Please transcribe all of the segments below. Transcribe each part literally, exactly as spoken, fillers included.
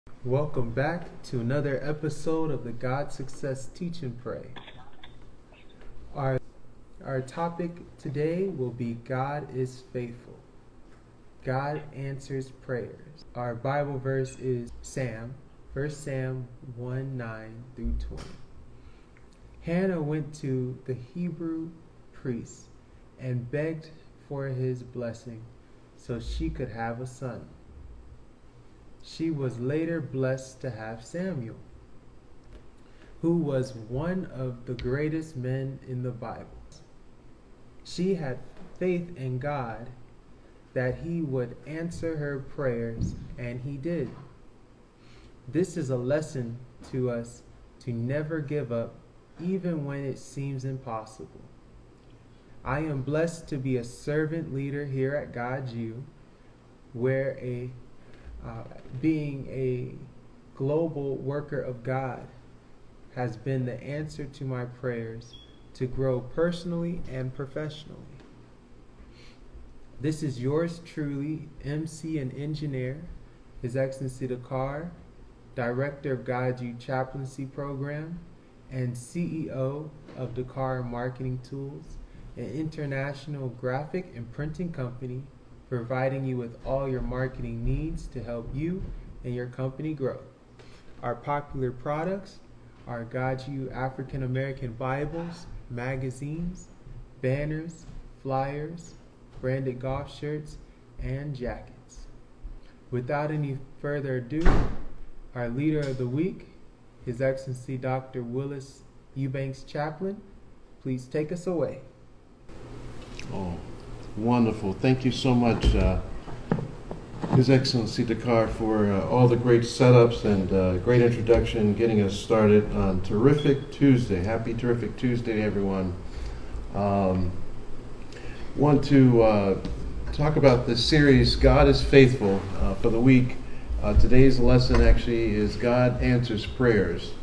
Welcome back to another episode of the God Success Teach and Pray. Our, our topic today will be God is faithful. God answers prayers. Our Bible verse is Sam, First Sam one nine through twenty. Hannah went to the Hebrew priest and begged for his blessing so she could have a son. She was later blessed to have Samuel, who was one of the greatest men in the Bible. She had faith in God that he would answer her prayers, and he did. This is a lesson to us to never give up, even when it seems impossible. I am blessed to be a servant leader here at God's U, where a uh, being a global worker of God has been the answer to my prayers to grow personally and professionally. This is yours truly, M C and engineer, His Excellency Dakar, Director of God's U Chaplaincy Program, and C E O of Dakar Marketing Tools, an international graphic and printing company providing you with all your marketing needs to help you and your company grow. Our popular products are God's U African American Bibles, magazines, banners, flyers, branded golf shirts, and jackets. Without any further ado, our leader of the week, His Excellency Doctor Willis Eubanks Chaplain, please take us away. Oh, wonderful. Thank you so much, uh, His Excellency Dakar, for uh, all the great setups and uh, great introduction, getting us started on Terrific Tuesday. Happy Terrific Tuesday, everyone. Um, want to uh, talk about this series, God is Faithful, uh, for the week. Uh, today's lesson actually is God Answers Prayers.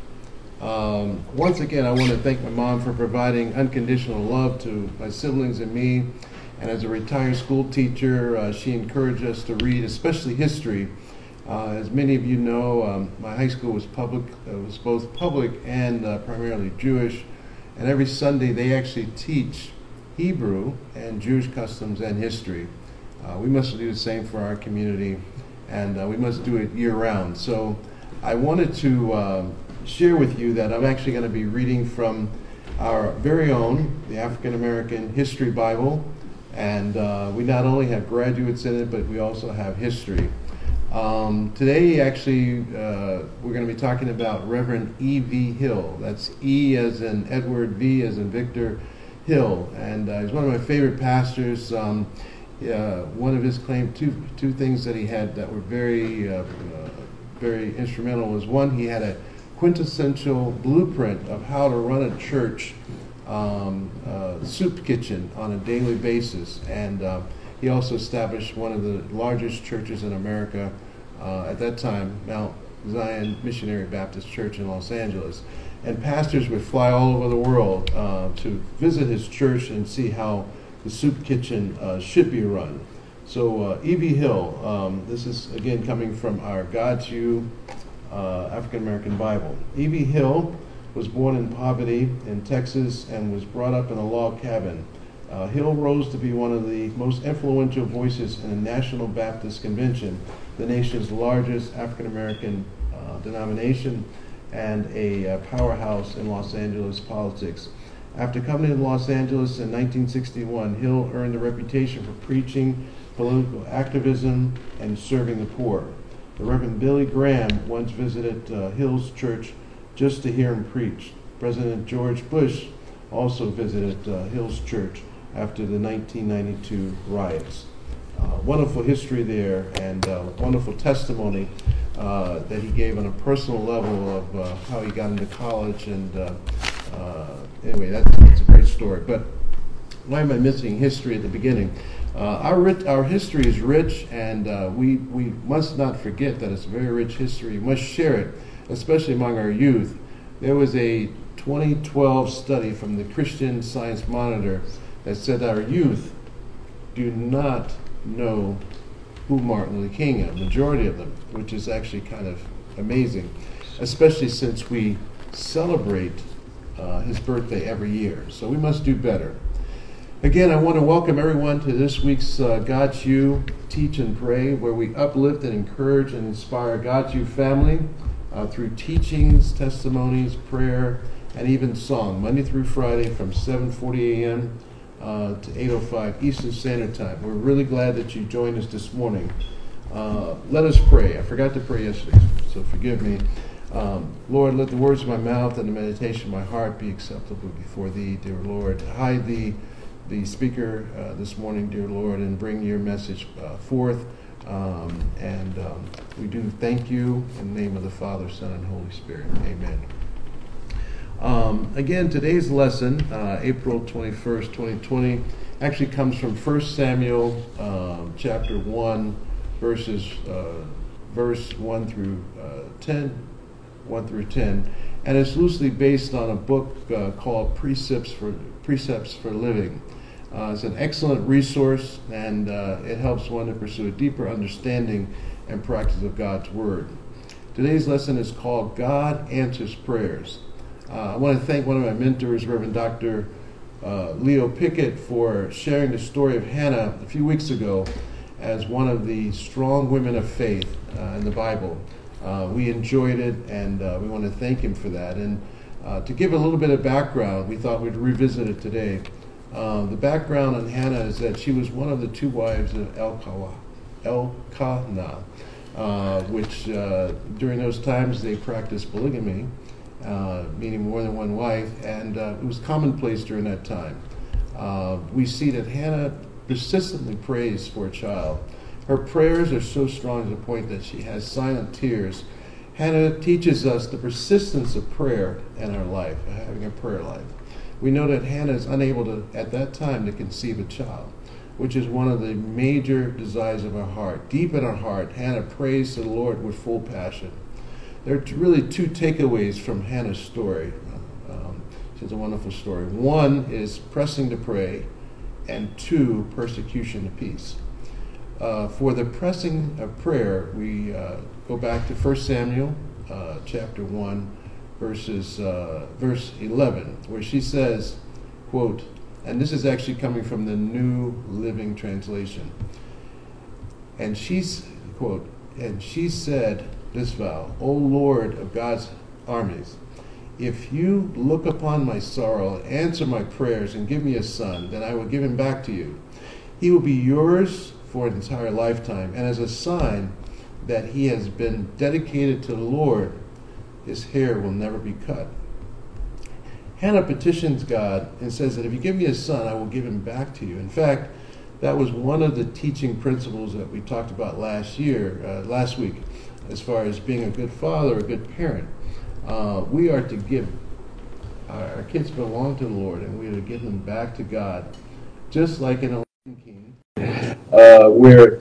Um, once again, I want to thank my mom for providing unconditional love to my siblings and me. And as a retired school teacher, uh, she encouraged us to read, especially history. Uh, as many of you know, um, my high school was public, uh, was both public and uh, primarily Jewish. And every Sunday they actually teach Hebrew and Jewish customs and history. Uh, we must do the same for our community, and uh, we must do it year-round. So I wanted to uh, share with you that I'm actually going to be reading from our very own, the African American History Bible. And uh, we not only have graduates in it, but we also have history. Um, today, actually, uh, we're going to be talking about Reverend E V Hill. That's E as in Edward, V as in Victor, Hill. And uh, he's one of my favorite pastors. Um, uh, one of his claims, two, two things that he had that were very, uh, uh, very instrumental was, one, he had a quintessential blueprint of how to run a church Um, uh, soup kitchen on a daily basis, and uh, he also established one of the largest churches in America uh, at that time, Mount Zion Missionary Baptist Church in Los Angeles. And pastors would fly all over the world uh, to visit his church and see how the soup kitchen uh, should be run. So uh, E V Hill, um, this is again coming from our God's U uh, African American Bible. E V Hill was born in poverty in Texas and was brought up in a log cabin. Uh, Hill rose to be one of the most influential voices in the National Baptist Convention, the nation's largest African-American uh, denomination and a uh, powerhouse in Los Angeles politics. After coming to Los Angeles in nineteen sixty-one, Hill earned a reputation for preaching, political activism, and serving the poor. The Reverend Billy Graham once visited uh, Hill's church just to hear him preach. President George Bush also visited uh, Hill's church after the nineteen ninety-two riots. Uh, wonderful history there, and uh, wonderful testimony uh, that he gave on a personal level of uh, how he got into college. And uh, uh, anyway, that's, that's a great story. But why am I missing history at the beginning? Uh, our, rit- our history is rich, and uh, we, we must not forget that it's a very rich history. We must share it, especially among our youth. There was a twenty twelve study from the Christian Science Monitor that said that our youth do not know who Martin Luther King is, majority of them, which is actually kind of amazing, especially since we celebrate uh, his birthday every year. So we must do better. Again, I want to welcome everyone to this week's uh, God's You Teach and Pray, where we uplift and encourage and inspire God's You family uh, through teachings, testimonies, prayer, and even song, Monday through Friday from seven forty a.m. Uh, to eight oh five Eastern Standard Time. We're really glad that you joined us this morning. Uh, let us pray. I forgot to pray yesterday, so forgive me. Um, Lord, let the words of my mouth and the meditation of my heart be acceptable before Thee, dear Lord. Hide Thee, the speaker uh, this morning, dear Lord, and bring Your message uh, forth. Um, and um, we do thank You in the name of the Father, Son, and Holy Spirit. Amen. Um, again, today's lesson, uh, April twenty-first, twenty twenty, actually comes from First Samuel uh, chapter one, verses uh, verse one through uh, ten, one through ten, and it's loosely based on a book uh, called Precepts for Precepts for Living. Uh, it's an excellent resource, and uh, it helps one to pursue a deeper understanding and practice of God's Word. Today's lesson is called God Answers Prayers. Uh, I want to thank one of my mentors, Reverend Doctor Uh, Leo Pickett, for sharing the story of Hannah a few weeks ago as one of the strong women of faith uh, in the Bible. Uh, we enjoyed it, and uh, we want to thank him for that. And uh, to give a little bit of background, we thought we'd revisit it today. Uh, the background on Hannah is that she was one of the two wives of Elkanah, Elkanah uh, which uh, during those times they practiced polygamy. Uh, meaning more than one wife, and uh, it was commonplace during that time. Uh, we see that Hannah persistently prays for a child. Her prayers are so strong to the point that she has silent tears. Hannah teaches us the persistence of prayer in our life, having a prayer life. We know that Hannah is unable to, at that time, to conceive a child, which is one of the major desires of our heart. Deep in our heart, Hannah prays to the Lord with full passion. There are really two takeaways from Hannah's story. Um, it's a wonderful story. One is pressing to pray, and two, persecution to peace. Uh, for the pressing of prayer, we uh, go back to First Samuel uh, chapter one, verses uh, verse eleven, where she says, quote, and this is actually coming from the New Living Translation, and she's, quote, and she said this vow, O Lord of God's armies, if You look upon my sorrow, answer my prayers, and give me a son, then I will give him back to You. He will be Yours for an entire lifetime, and as a sign that he has been dedicated to the Lord, his hair will never be cut. Hannah petitions God and says that if You give me a son, I will give him back to You. In fact, that was one of the teaching principles that we talked about last year, uh, last week, as far as being a good father, a good parent. Uh, we are to give, our, our kids belong to the Lord, and we are to give them back to God, just like in a Lion King, uh, where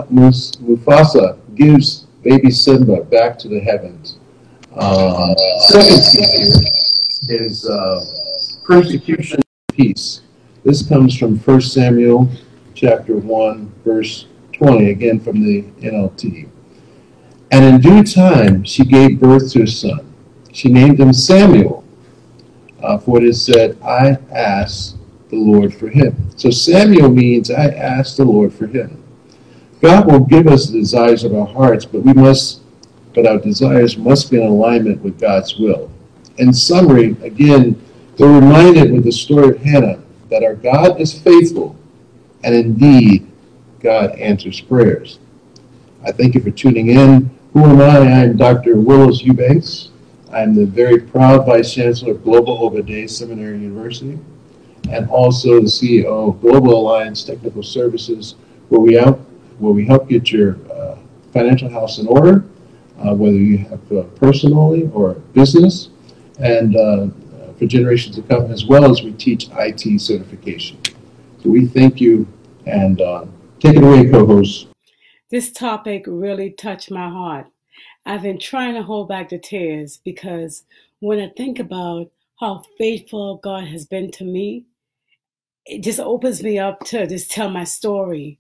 Mufasa gives baby Simba back to the heavens. Uh, second piece here is uh, persecution and peace. This comes from First Samuel chapter one, verse twenty, again from the N L T. And in due time she gave birth to a son. She named him Samuel, uh, for it is said, I asked the Lord for him. So Samuel means I asked the Lord for him. God will give us the desires of our hearts, but we must, but our desires must be in alignment with God's will. In summary, again, we're reminded with the story of Hannah that our God is faithful, and indeed, God answers prayers. I thank you for tuning in. Who am I? I am Doctor Willis Eubanks. I am the very proud Vice Chancellor of Global Obadiah Seminary University, and also the C E O of Global Alliance Technical Services, where we help, where we help get your uh, financial house in order, uh, whether you have uh, personally or business, and uh, for generations to come, as well as we teach I T certification. So we thank you, and uh, take it away, co-host. This topic really touched my heart. I've been trying to hold back the tears because when I think about how faithful God has been to me, it just opens me up to just tell my story.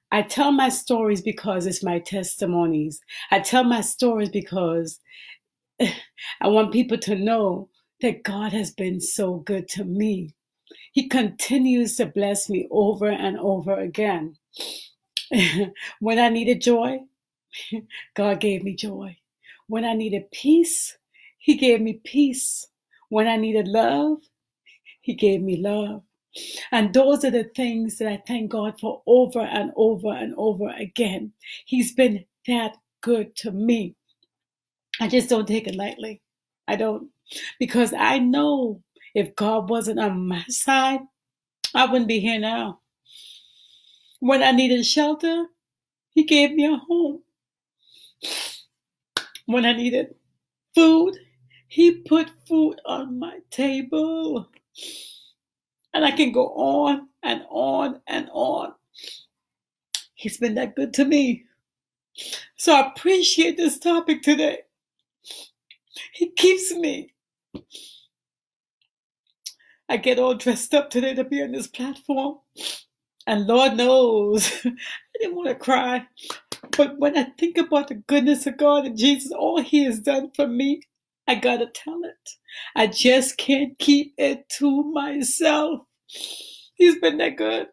I tell my stories because it's my testimonies. I tell my stories because I want people to know that God has been so good to me. He continues to bless me over and over again. When I needed joy, God gave me joy. When I needed peace, He gave me peace. When I needed love, He gave me love. And those are the things that I thank God for over and over and over again. He's been that good to me. I just don't take it lightly. I don't. Because I know if God wasn't on my side, I wouldn't be here now. When I needed shelter, He gave me a home. When I needed food, He put food on my table. And I can go on and on and on. He's been that good to me. So I appreciate this topic today. He keeps me. I get all dressed up today to be on this platform. And Lord knows, I didn't want to cry. But when I think about the goodness of God and Jesus, all He has done for me, I gotta tell it. I just can't keep it to myself. He's been that good.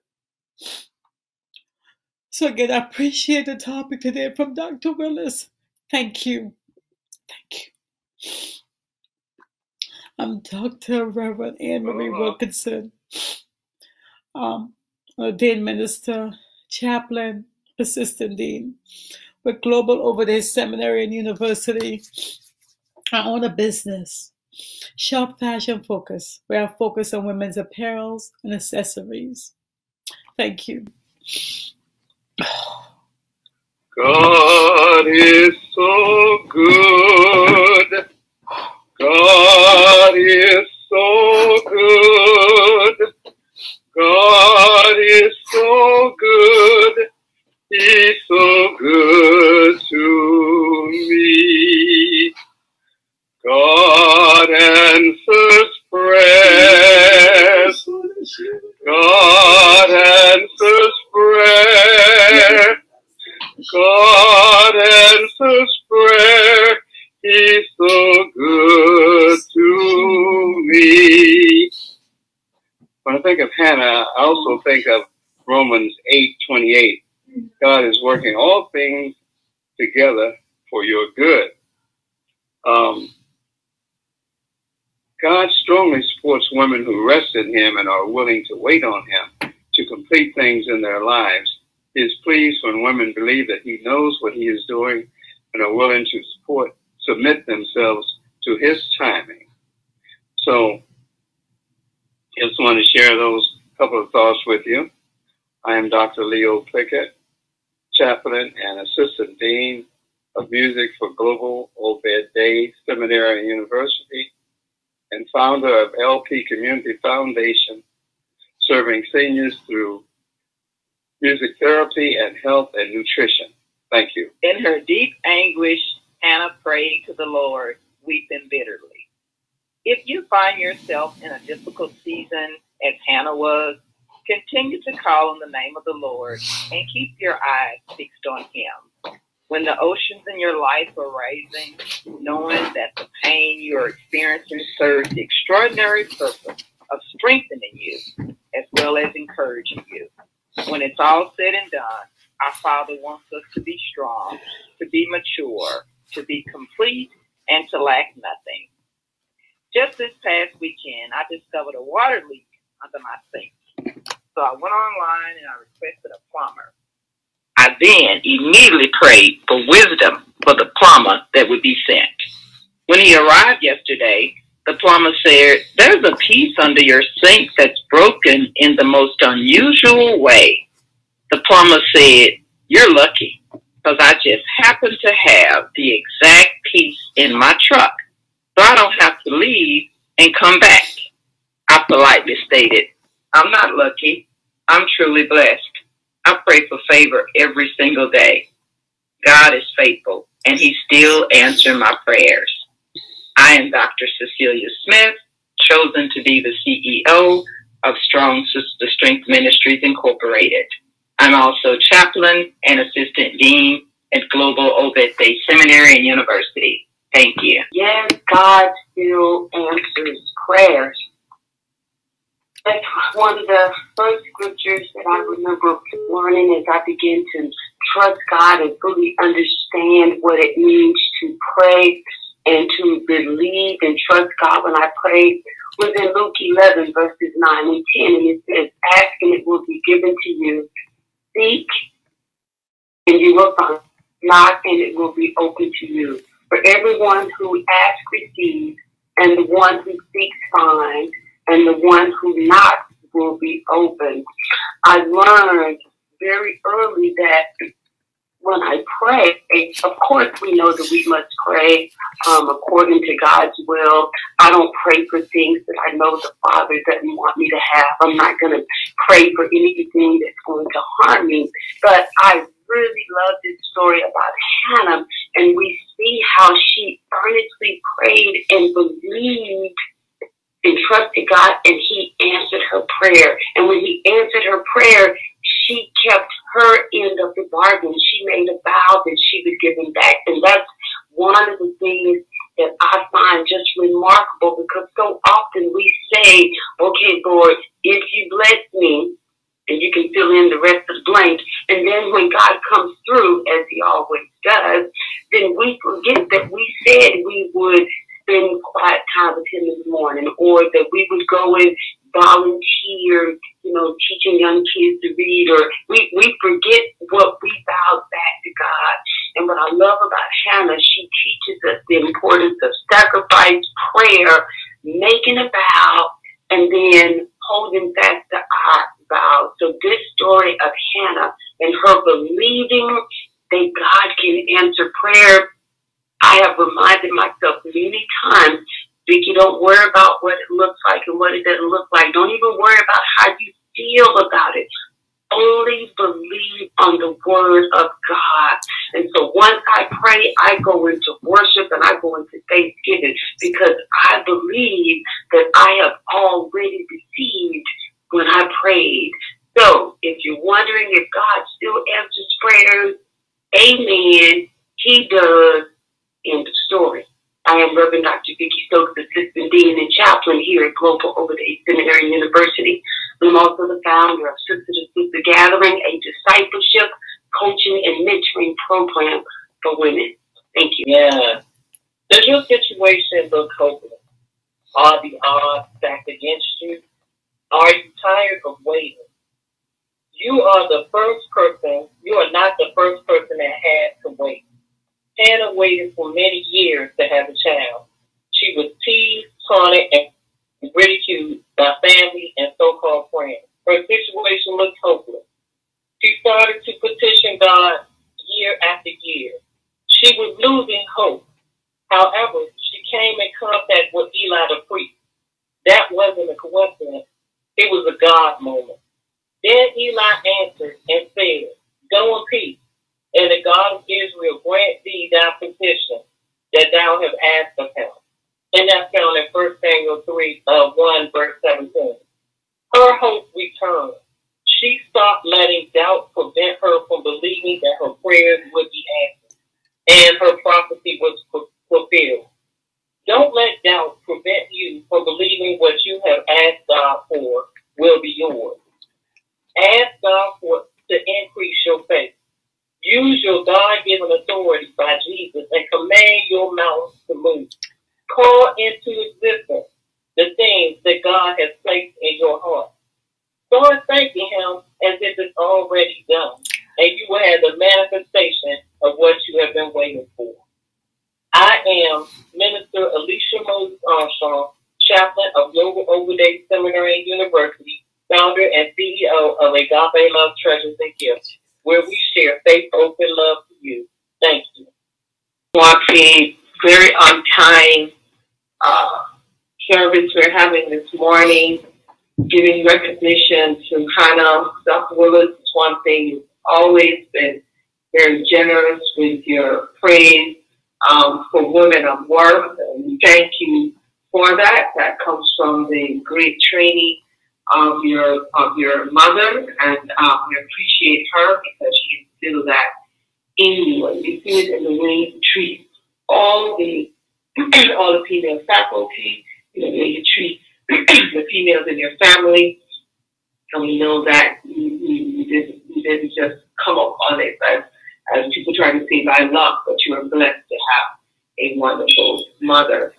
So again, I appreciate the topic today from Doctor Willis. Thank you. Thank you. I'm Doctor Reverend Anne Marie Wilkinson, um, ordained minister, chaplain, assistant dean with Global Overdose Seminary and University. I own a business, Shop Fashion Focus, where I focus on women's apparels and accessories. Thank you. God is so good. God is so good. God is so good. He's so good to me. God answers prayers. God answers prayer. God answers prayer. He's so good to me. When I think of Hannah, I also think of Romans eight twenty-eight. God is working all things together for your good. Um, God strongly supports women who rest in Him and are willing to wait on Him to complete things in their lives. He is pleased when women believe that He knows what He is doing and are willing to support, submit themselves to His timing. So, just want to share those couple of thoughts with you. I am Doctor Leo Pickett, chaplain and assistant dean of music for Global Obed Seminary and University, and founder of L P Community Foundation, serving seniors through music therapy and health and nutrition. Thank you. In her deep anguish, Hannah prayed to the Lord, weeping bitterly. If you find yourself in a difficult season, as Hannah was, continue to call on the name of the Lord and keep your eyes fixed on Him. When the oceans in your life are rising, knowing that the pain you are experiencing serves the extraordinary purpose of strengthening you as well as encouraging you. When it's all said and done, our Father wants us to be strong, to be mature, to be complete, and to lack nothing. Just this past weekend, I discovered a water leak under my sink. So I went online and I requested a plumber. I then immediately prayed for wisdom for the plumber that would be sent. When he arrived yesterday, the plumber said, "There's a piece under your sink that's broken in the most unusual way." The plumber said, "You're lucky, because I just happen to have the exact piece in my truck, so I don't have to leave and come back." I politely stated, "I'm not lucky. I'm truly blessed. I pray for favor every single day. God is faithful, and He's still answering my prayers. I am Doctor Cecilia Smith, chosen to be the C E O of Strong Sister Strength Ministries Incorporated. I'm also chaplain and assistant dean at Global Obed Day Seminary and University. Thank you. Yes, God still answers prayers. That's one of the first scriptures that I remember learning as I began to trust God and fully understand what it means to pray and to believe and trust God when I pray was in Luke eleven, verses nine and ten. And it says, ask and it will be given to you. Seek and you will find. Knock and it will be open to you. For everyone who asks receives, and the one who seeks finds, and the one who knocks will be open. I learned very early that when I pray, of course we know that we must pray um, according to God's will. I don't pray for things that I know the Father doesn't want me to have. I'm not going to pray for anything that's going to harm me. But I really love this story about Hannah, and we see how she earnestly prayed and believed and trusted God, and He answered her prayer. And when He answered her prayer, she kept her end of the bargain. She made a vow that she would give Him back. And that's one of the things that I find just remarkable, because so often we say, okay, Lord, if you bless me, and you can fill in the rest of the blank, and then when God comes through, as He always does, then we forget that we said we would spend quiet time with Him in the morning, or that we would go and volunteer, you know, teaching young kids to read, or we, we forget what we vowed back to God. And what I love about Hannah, she teaches us the importance of sacrifice, prayer, making a vow, and then holding fast to our vow. So this story of Hannah and her believing that God can answer prayer, I have reminded myself many times, Vicki, don't worry about what it looks like and what it doesn't look like. Don't even worry about how you feel about it. Only believe on the word of God. And so once I pray, I go into worship and I go into thanksgiving, because I believe that I have already received when I prayed. So if you're wondering if God still answers prayers, amen, He does. End of story. I am Reverend Doctor Vicki Stokes, Assistant Dean and Chaplain here at Global Obed Seminary and University. I'm also the founder of Sister to Sister Gathering, a discipleship, coaching, and mentoring program for women. Thank you. Yeah. Does your situation look hopeless? Are the odds stacked against you? Are you tired of waiting? You are the first person, you are not the first person that had to wait. Hannah waited for many years to have a child. She was teased, taunted, and ridiculed by family and so-called friends. Her situation looked hopeless. She started to petition God year after year. She was losing hope. However, she came in contact with Eli the priest. That wasn't a coincidence. It was a God moment. Then Eli answered and said, go in peace, and the God of Israel grant thee thy petition that thou have asked of him. And that's found in First Samuel three, uh, one, verse seventeen. Her hope returned. She stopped letting doubt prevent her from believing that her prayers would be answered, and her prophecy was fulfilled. Don't let doubt prevent you from believing what you have asked God for will be yours. Ask God for to increase your faith. Use your God-given authority by Jesus and command your mouth to move. Call into existence the things that God has placed in your heart. Start thanking Him as if it's already done, and you will have the manifestation of what you have been waiting for. I am Minister Alicia Moses Armstrong, chaplain of Global Obed Seminary and University, founder and C E O of Agape Love Treasures and Gifts, where we share faith, hope, and love for you. Thank you. Joaquin, very on time uh, service we're having this morning, giving recognition to Hannah. Doctor Willis, it's one thing, you've always been very generous with your praise um, for women of worth, and thank you for that. That comes from the great training of your of your mother, and um, we appreciate her because she instilled that in you, and you see it in the way you treat all the all the female faculty, you know, the way you treat the females in your family, and we know that you, you, you didn't you didn't just come up on it as as people try to say by luck, but you are blessed to have a wonderful mother.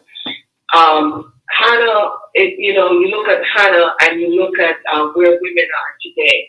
Um, Hannah, it, you know, you look at Hannah and you look at uh, where women are today.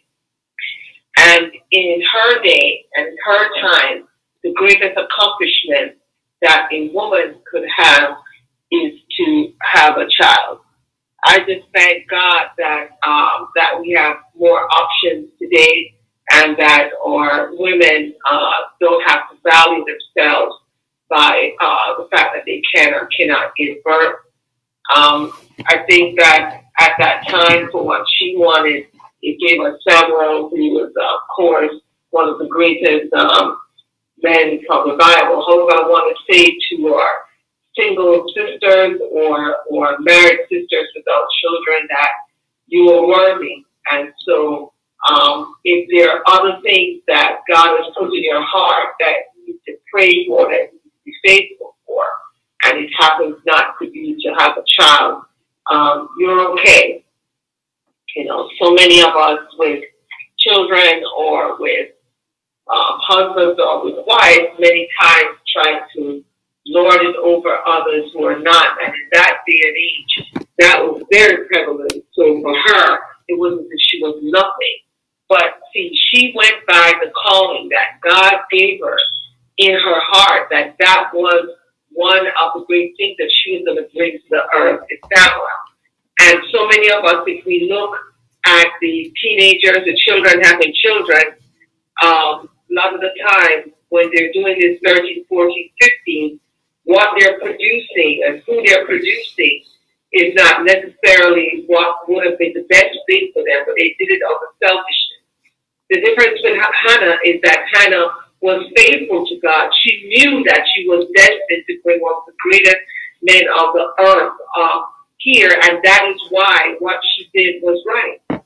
And in her day and in her time, the greatest accomplishment that a woman could have is to have a child. I just thank God that um, that we have more options today, and that our women uh, don't have to value themselves by uh, the fact that they can or cannot give birth. Um, I think that at that time, for what she wanted, it gave us Samuel, who was, uh, of course, one of the greatest um, men from the Bible. However, I want to say to our single sisters or, or married sisters without children that you are worthy. And so um, if there are other things that God has put in your heart that you need to pray for, that you need to be faithful for, and it happens not to be to have a child, um, you're okay. You know, so many of us with children or with um, husbands or with wives, many times try to lord it over others who are not. And in that day and age, that was very prevalent. So for her, it wasn't that she was nothing. But see, she went by the calling that God gave her in her heart, that that was one of the great things that she was going to bring to the earth, is Samuel. And so many of us, if we look at the teenagers, the children having children, um, a lot of the time when they're doing this thirteen, fourteen, fifteen, what they're producing and who they're producing is not necessarily what would have been the best thing for them, but they did it out of selfishness. The difference with Hannah is that Hannah was faithful to God. She knew that she was destined to bring one of the greatest men of the earth uh, here, and that is why what she did was right.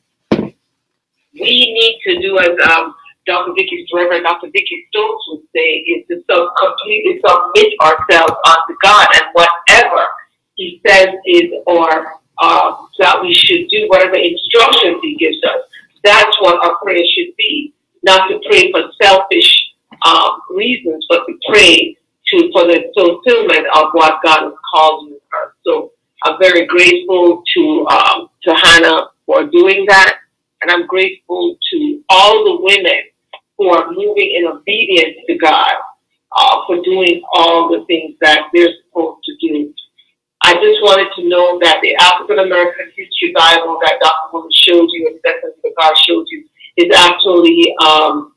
We need to do as um, Doctor Vicky, Reverend Doctor Vicky Stokes would say, is to sub- completely submit ourselves unto God, and whatever He says is, or uh, that we should do, whatever instructions He gives us, that's what our prayer should be. Not to pray for selfish Um, reasons, but to pray to for the fulfillment of what God has called you her. So I'm very grateful to um, to Hannah for doing that, and I'm grateful to all the women who are moving in obedience to God uh, for doing all the things that they're supposed to do. I just wanted to know that the African American History Bible that Doctor Woman showed you and that God showed you is actually um,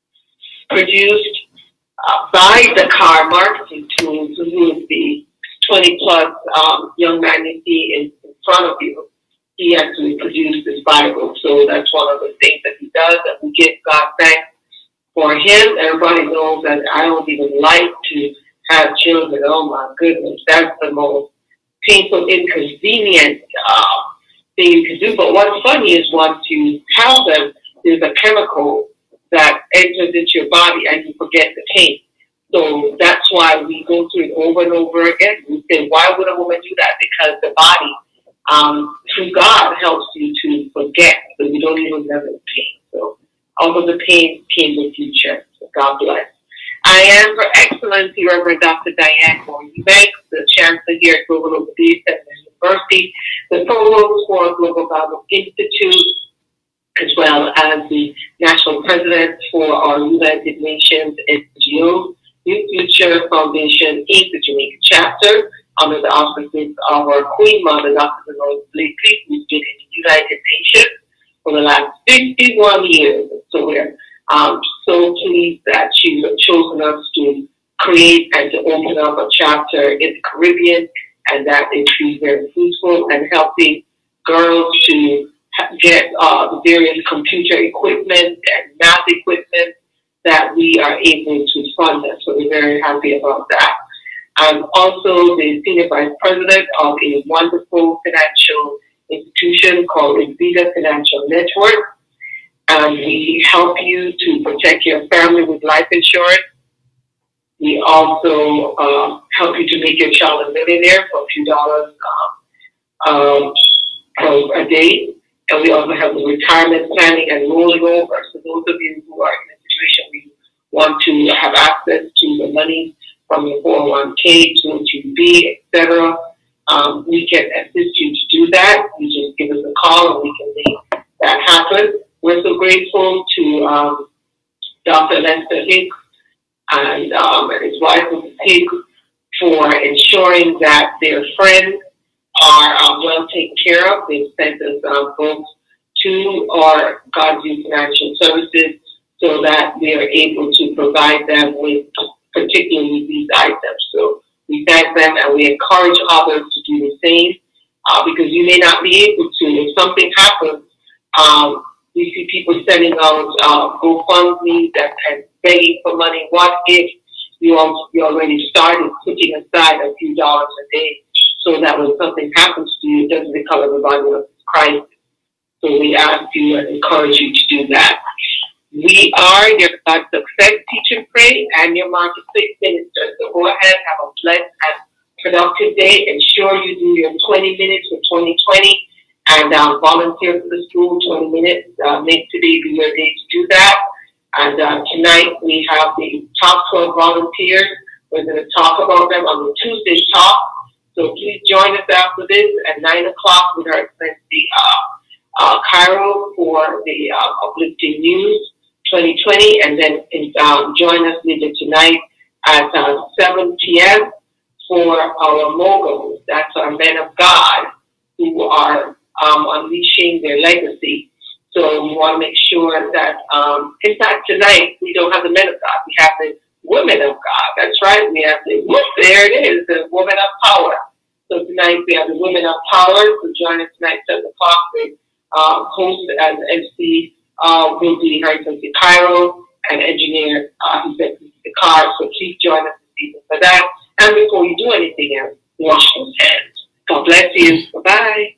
produced uh, by the Car Marketing Tools, who is the twenty plus um, young man you see in, in front of you. He actually produced this Bible, so that's one of the things that he does, and we give God thanks for him. Everybody knows that I don't even like to have children. Oh my goodness, that's the most painful, inconvenient uh, thing you can do. But what's funny is once you have them, there's a chemical that enters into your body and you forget the pain. So that's why we go through it over and over again. We say, why would a woman do that? Because the body, um, through God, helps you to forget, so you don't even remember the pain. So all of the pain came in the future. So God bless. I am Her Excellency Reverend Doctor Diane Moore Eubanks, the Chancellor here at Global Obedience University, the Provost for Global Bible Institute, as well as the National President for our United Nations N G O, New Future Foundation, Incorporated, the Jamaica chapter, under the auspices of our Queen Mother, Doctor Dolores Blakely, who's been in the United Nations for the last fifty-one years. So we're um, so pleased that she's chosen us to create and to open up a chapter in the Caribbean, and that it be very fruitful and helping girls to get uh, the various computer equipment and math equipment that we are able to fund them. So we're very happy about that. I'm also the Senior Vice President of a wonderful financial institution called Invita Financial Network. And we help you to protect your family with life insurance. We also uh, help you to make your child a millionaire for a few dollars um, um, per, a day. And we also have the retirement planning and rolling over. So those of you who are in a situation where you want to have access to the money from your four oh one K, two oh two B, et cetera, um, we can assist you to do that. You just give us a call and we can make that happen. We're so grateful to um, Doctor Lester Hicks and, um, and his wife, Missus Hicks, for ensuring that their friends are um, well taken care of. They've sent us um, folks to our God's Youth Financial Services so that we are able to provide them with particularly these items. So we thank them and we encourage others to do the same uh, because you may not be able to. If something happens, um, we see people sending out uh, GoFundMe that and begging for money. What if you, all, you already started putting aside a few dollars a day so that when something happens to you, it doesn't become everybody else's crisis? So we ask you and encourage you to do that. We are your God Success Teach and Pray and your Marketplace Minister. So go ahead, have a blessed and productive day. Ensure you do your twenty minutes for twenty twenty and um, volunteer for the school. twenty minutes. Uh, make today be your day to do that. And uh, tonight we have the top twelve volunteers. We're going to talk about them on the Tuesday talk. So please join us after this at nine o'clock with our expensive uh, uh, Cairo for the uh, Uplifting News twenty twenty, and then um, join us later tonight at uh, seven p m for our moguls. That's our men of God who are um, unleashing their legacy. So we want to make sure that, um, in fact, tonight we don't have the men of God. We have the women of God. That's right. We have the, whoop, there it is, the women of power. So tonight we have the women of power. So join us tonight at seven o'clock. The uh, host and M C uh, will be Hurricane Cairo and engineer uh, the car. So please join us this evening for that. And before you do anything else, wash those hands. God bless you. Bye-bye.